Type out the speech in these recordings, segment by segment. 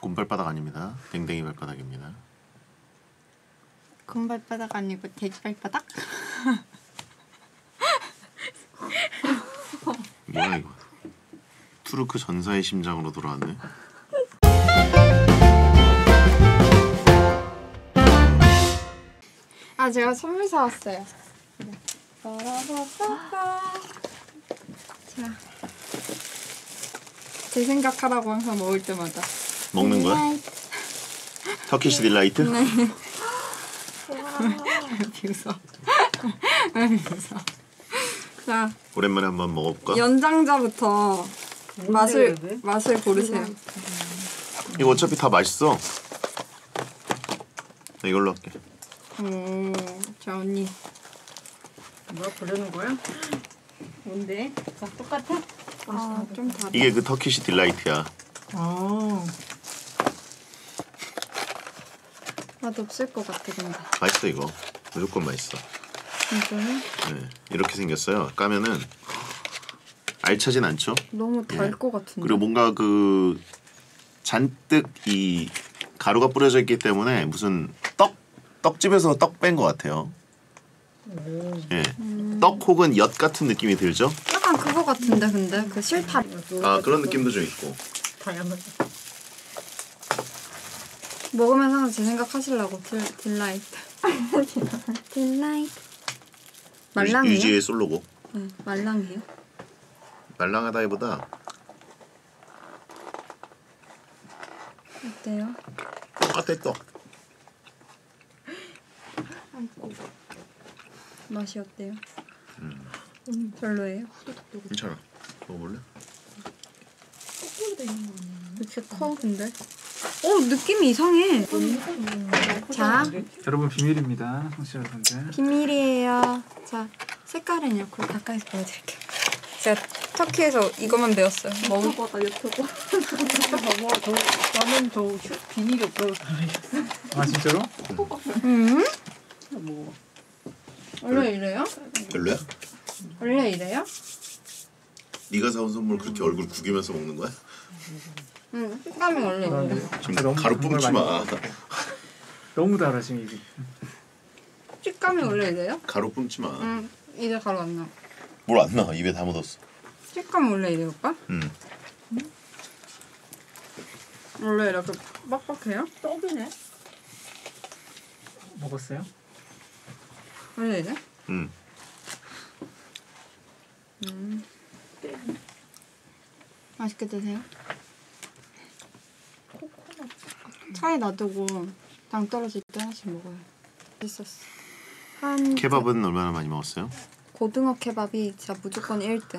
곰발바닥 아닙니다. 댕댕이 발바닥입니다. 곰발바닥 아니고 돼지발바닥? 뭐야 이거? 투르크 전사의 심장으로 돌아왔네. 아 제가 선물 사왔어요. 자, 제 생각하라고 항상 먹을 때마다 먹는 거야? 터키시 딜라이트? 네. 비웃어. 왜 비웃어? 자, 오랜만에 한번 먹어볼까? 연장자부터 맛을 고르세요. 이거 어차피 다 맛있어. 나 이걸로 할게. 자 언니. 뭐야 고르는 거야? 뭔데? 다 똑같아? 아, 좀 다르다. 이게 그 터키시 딜라이트야. 아. 맛 없을 것 같아 근데. 맛있어 이거. 무조건 맛있어. 진짜요? 네, 이렇게 생겼어요. 까면은 알차진 않죠? 너무 달 것 같은데. 그리고 뭔가 그 잔뜩 이 가루가 뿌려져 있기 때문에 무슨 떡집에서 떡 뺀 것 같아요. 예, 떡 혹은 엿 같은 느낌이 들죠? 약간 그거 같은데 근데 그 실타. 아 그런 느낌도 좀 있고. 다양한. 먹으면서 항상 제 생각하시려고 딜라이트. 딜라이트. 말랑해요? 유지의 솔로고. 네, 말랑해요. 말랑하다기보다 어때요? 똑같아 떡. 아이고. 맛이 어때요? 별로예요? 괜찮아. 먹어볼래? 이렇게 커 근데? 느낌이 이상해. 자, 여러분 비밀입니다, 청취자 여러분들. 비밀이에요. 자, 색깔은 이렇게 가까이서 보여드릴게요. 제가 터키에서 이것만 배웠어요. 먹어보다 유튜브. 나는 저 비닐이 없다고 알았어. 아 진짜로? 뭐 원래 이래요? 별로야? 원래 이래요? 네가 사온 선물 그렇게 얼굴 구기면서 먹는 거야? 식감이 원래 이래요. 지금 가루 뿜지 마. 너무 달아 지금 이게. 식감이 원래 이래요? 가루 뿜지 마. 이제 가루 안 나. 뭘 안 나? 입에 다 묻었어. 식감 원래 이래요, 오빠? 원래 이렇게 빡빡해요? 떡이네. 먹었어요? 원래 이래? 맛있게 드세요. 차에 놔두고 당 떨어질 때 하나씩 먹어요. 맛있었어. 케밥은 얼마나 많이 먹었어요? 고등어 케밥이 진짜 무조건 1등.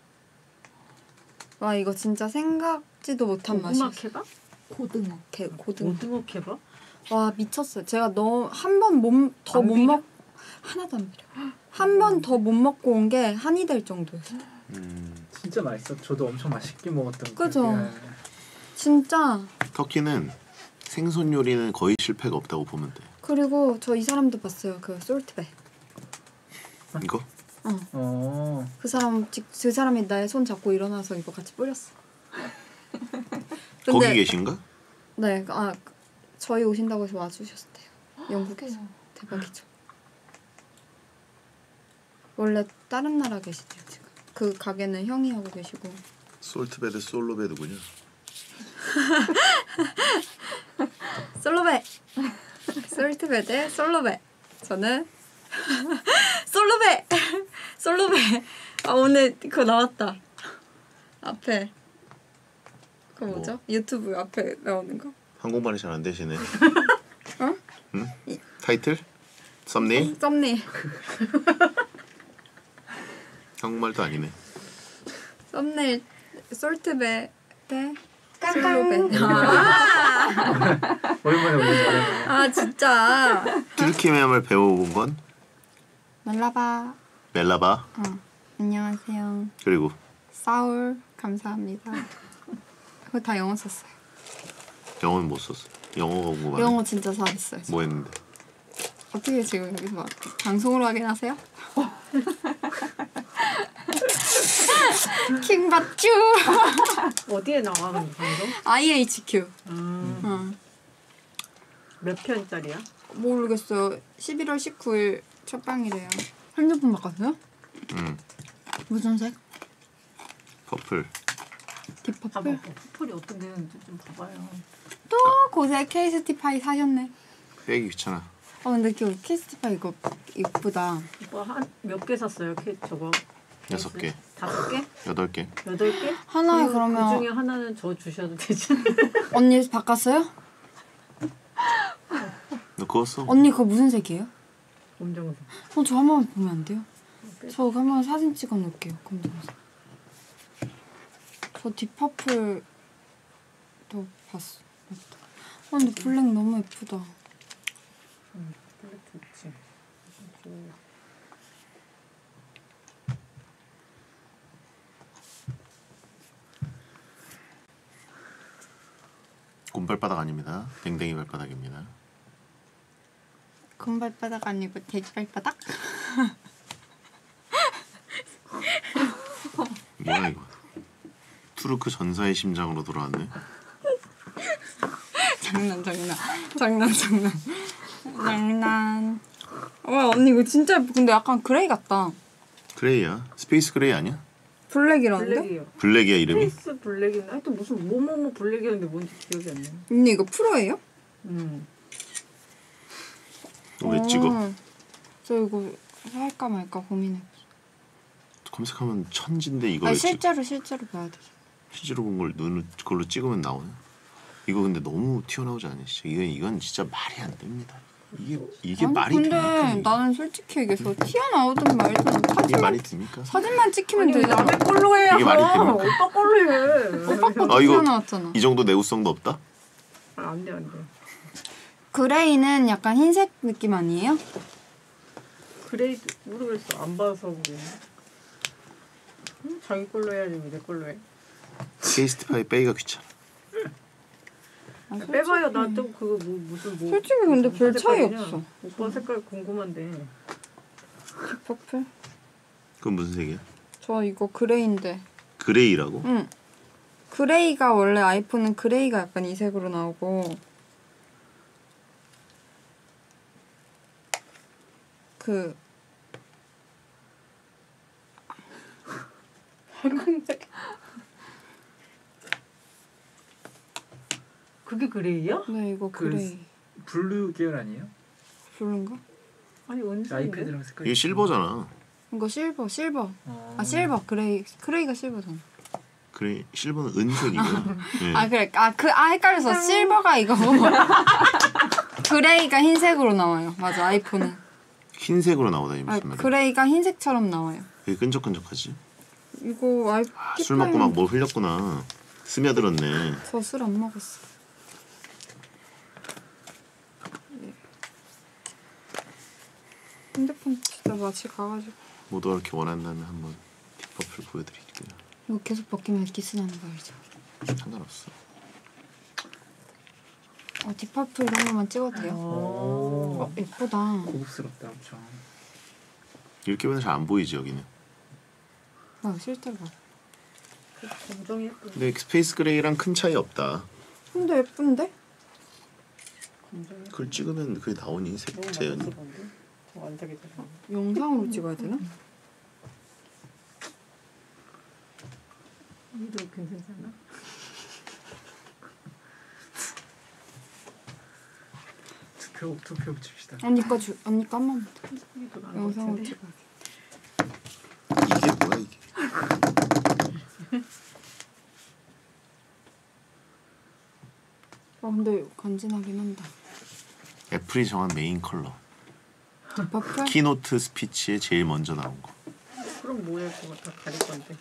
와 이거 진짜 생각지도 못한 맛이었어. 고구마 케밥? 고등어. 고등어. 고등어 케밥? 와 미쳤어요. 제가 한 번 더 못 먹 하나도 안 비려. 한 번 더 못 먹고 온 게 한이 될 정도였어요. 진짜 맛있어. 저도 엄청 맛있게 먹었던. 그죠? 기억이. 진짜. 터키는 생선 요리는 거의 실패가 없다고 보면 돼. 그리고 저 이 사람도 봤어요. 그 솔트백. 이거? 그 사람이 나의 손 잡고 일어나서 이거 같이 뿌렸어. 거기 계신가? 네, 저희 오신다고 해서 와주셨대요. 영국에서. 대박이죠. 원래 다른 나라 계시대요 지금. 그 가게는 형이 하고 계시고. 솔트베드 솔로베드군요. 솔로베. 솔트베드 솔로베. 저는 솔로베. 솔로베. 오늘 그거 나왔다. 앞에 그거 뭐죠? 뭐? 유튜브 앞에 나오는 거. 한국말이 잘 안 되시네. 어? 응? 타이틀? 썸네일? 썸네일. 한국말도 아니네. 썸네일 솔트베 대 솔로베. 오랜만에 오랜만에. 아 진짜. 튀르키예말 배워본 건? 말라바. 멜라바. 안녕하세요. 그리고 사울 감사합니다. 그거 다 영어 썼어요. 영어는 못 썼어. 영어가 궁금하네. 영어 진짜 잘했어요. 뭐 했는데? 어떻게 지금 여기서 막 방송으로 확인하세요? 킹받쥬. 어디에 나가는 방송? IHQ. 몇 편짜리야? 모르겠어요. 11월 19일 첫 방이래요. 핸드폰 바꿨어요? 무슨 색? 퍼플. 딥퍼플? 퍼플이 어떤 데는지 좀 봐봐요. 또 고색 케이스티파이 사셨네. 빼기 귀찮아. 근데 그 케이스티파이 이거 이쁘다. 오빠 한 몇 개 샀어요? 저거 6개, 5개? 8개. 8개? 하나에 그러면 그 중에 하나는 저 주셔도 되지. 언니 바꿨어요? 너 그거 써? 언니 그거 무슨 색이에요? 검정색. 저 한 번만 보면 안 돼요? 저 한번 사진 찍어 놓을게요. 검정색. 저 딥퍼플도 봤어. 맞다. 근데 블랙 너무 예쁘다. 블랙 좋지. 곰발바닥 아닙니다. 댕댕이 발바닥입니다. 금발바닥 아니고 돼지발바닥? 뭐야 이거? 투르크 전사의 심장으로 돌아왔네. 장난. 와 언니 이거 진짜 근데 약간 그레이 같다. 그레이야. 스페이스 그레이 아니야? 블랙이라는데? 블랙이에요. 블랙이야 이름이? 페이스 블랙인데 하여튼 무슨 뭐뭐뭐 블랙이었는데 뭔지 기억이 안 나. 언니 이거 프로예요? 왜 찍어? 저 이거 살까 말까 고민해. 검색하면 천진데 이거 아니 왜 찍어? 실제로 봐야 돼. 실제로 본 걸 눈을 그걸로 찍으면 나오네. 이거 근데 너무 튀어나오지 않냐? 진짜 이건 진짜 말이 안 됩니다. 이게 아니, 말이 근데 됩니까? 이게? 나는 솔직히 얘기해서 튀어나오든 말든 이게 말이 됩니까? 사진만 찍히면 아니 왜 되잖아. 남의 걸로 해요? 이게 말이 됩니까? 오빠 걸로 해. 오빠 것도 아, 이거- 튀어나왔잖아. 이 정도 내구성도 없다? 안 돼, 안 돼. 그레이는 약간 흰색 느낌 아니에요? 그레이드 모르겠어. 안 봐서 그래. 자기 걸로 해야지 왜 내 걸로 해. 케이스티파이 빼기가 귀찮아. 아, 빼봐요. 나 솔직히. 좀 그거 무슨 뭐. 솔직히 근데 무슨 별 차이 색깔이냐? 없어. 오빠 색깔 궁금한데. 퍼플? 그건 무슨 색이야? 저 이거 그레이인데. 그레이라고? 응. 그레이가 원래 아이폰은 그레이가 약간 이 색으로 나오고 그 황금색. 그게 그레이야? 네 이거 그 그레이 블루 계열 아니에요? 블루인가? 아니 언제? 아이패드랑 색깔이. 이게 실버잖아. 이거 실버 어. 아 실버 그레이가 실버잖아. 그래 실버는 은색이고요. 네. 아 그래 헷갈려서 실버가 이거고 그레이가 흰색으로 나와요. 맞아 아이폰은. 흰색으로 나오다니 아 무슨 말이야? 그레이가 흰색처럼 나와요. 되게 끈적끈적하지? 이거 술 먹고 막 뭘 흘렸구나. 스며들었네. 저 술 안 먹었어. 핸드폰 진짜 마치 가가지고 모두가 그렇게 원한다면 한번 딥퍼플 보여드릴게요. 이거 계속 벗기면 기스 나는 거 알죠? 상관없어. 딥퍼플 이런 거만 찍어도 돼요? 오. 예쁘다. 고급스럽다 엄청. 이렇게 보면 잘 안 보이지 여기는. 실제로 봐. 검정이 예쁘. 근데 스페이스 그레이랑 큰 차이 없다. 근데 예쁜데? 검정이 그걸 찍으면 그게 나오니 색 너무 재현이. 많았어 근데. 안 되겠다. 영상으로 찍어야 되나? 이도 괜찮잖아. 투표 붙입시다. 언니 거 한 번만 이도 나은 것 영상으로 같은데. 찍어야 돼. 이게 뭐야 이게? 근데 간지나긴 한다. 애플이 정한 메인 컬러. 딥퍼플? 키노트 스피치에 제일 먼저 나온 거. 그럼 뭐야 그거 다 가릴 건데.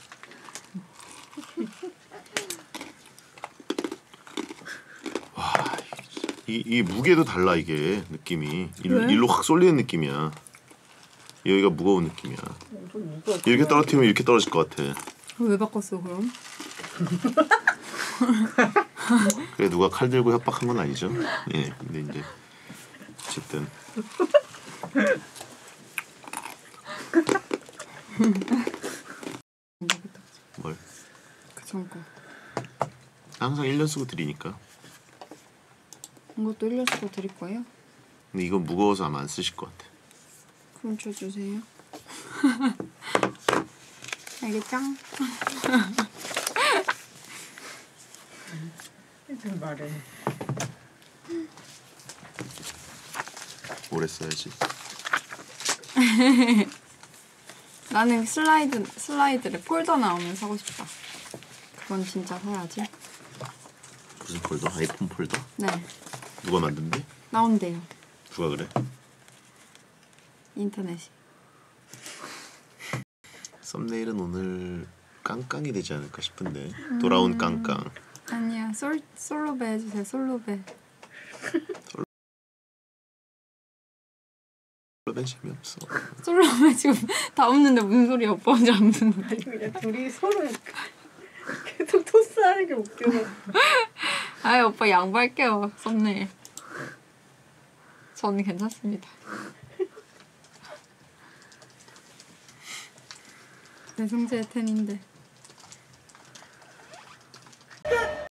이 무게도 달라 이게 느낌이. 왜? 일로 확 쏠리는 느낌이야. 여기가 무거운 느낌이야. 좀 무거워. 이렇게 떨어뜨리면 이렇게 떨어질 것 같아. 왜 바꿨어 그럼? 그래 누가 칼 들고 협박한 건 아니죠. 예, 근데 이제 어쨌든 뭘 그 전 거. 항상 1년 쓰고 드리니까. 이것도 일러스트 드릴 거예요? 근데 이건 무거워서 아마 안 쓰실 것 같아. 그럼 저 주세요. 알겠죠? 좀 말해. 오래 써야지. 나는 슬라이드를 폴더 나오면 사고 싶다. 그건 진짜 사야지. 무슨 폴더? 아이폰 폴더? 네, 누가 만든대? 나온대요. 누가 그래? 인터넷이. 썸네일은 오늘 깡깡이 되지 않을까 싶은데. 돌아온 깡깡. 아니야, 솔로배 해주세요. 솔로배. 그러면 재미없어. 솔로배 지금 다 없는데 무슨 소리야? 오빠 혼자 안 무슨 소리. 아니 그냥 둘이 서로 계속 토스하는 게 웃겨서. 아이 오빠 양보할게요. 썸네일. 저는 괜찮습니다. 내 성재의 텐인데.